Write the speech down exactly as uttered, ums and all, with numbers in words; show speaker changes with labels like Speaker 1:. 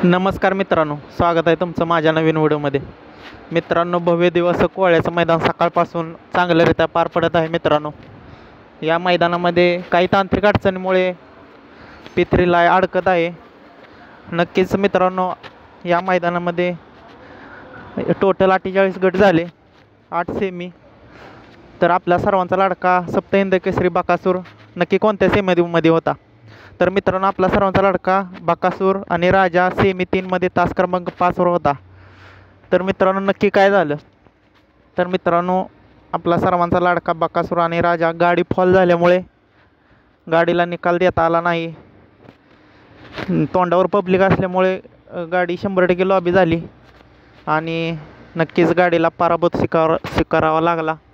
Speaker 1: नमस्कार मित्रांनो, स्वागत आहे तुमचं माझ्या नवीन व्हिडिओमध्ये. मित्रांनो, भव्य दिवस कोळ्याचं मैदान सकाळपासून चांगल्यारीत्या पार पडत आहे. मित्रांनो, या मैदानामध्ये काही तांत्रिक अडचणीमुळे पित्रीला अडकत आहे. नक्कीच मित्रांनो, या मैदानामध्ये टोटल अठ्ठेचाळीस गट झाले, आठ सेमी. तर आपला सर्वांचा लाडका सप्तहिंद केसरी बकासूर नक्की कोणत्या सेमीमध्ये होता? तर मित्रांनो, आपला सर्वांचा लाडका बकासूर आणि राजा सेमी तीनमध्ये तास क्रमांक पाचवर होता. तर मित्रांनो, नक्की काय झालं? तर मित्रांनो, आपला सर्वांचा लाडका बकासूर आणि राजा गाडी फॉल झाल्यामुळे गाडीला निकाल देता आला नाही. तोंडावर पब्लिक असल्यामुळे गाडी शंभर टक्के लॉबी झाली आणि नक्कीच गाडीला पराभूत स्वीकार स्वीकारावा लागला.